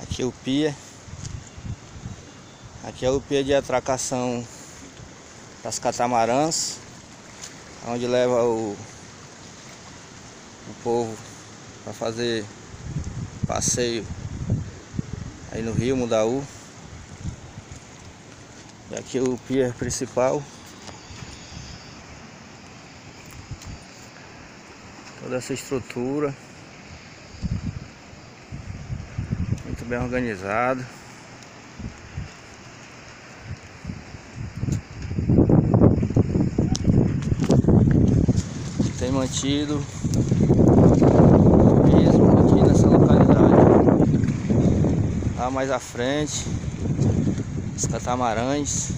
Aqui é o pier. Aqui é o pier de atracação das catamarãs, onde leva o povo para fazer passeio aí no rio Mundaú. E aqui é o pier principal. Toda essa estrutura muito bem organizado. Tem mantido mesmo aqui nessa localidade. Lá mais à frente, os catamarãs.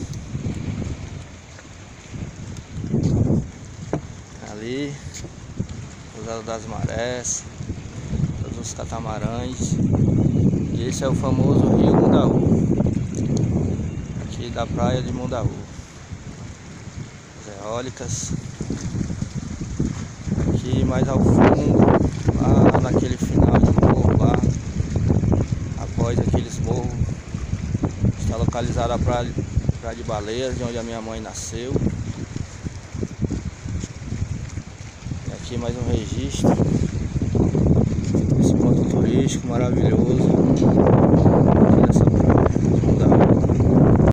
Ali, Cruzado das Marés, todos os catamarãs. E esse é o famoso rio Mundaú, aqui da praia de Mundaú. As eólicas. Aqui mais ao fundo, lá naquele final de morro lá, após aqueles morros, está localizada a praia de Baleias, de onde a minha mãe nasceu. E aqui mais um registro desse ponto turístico maravilhoso.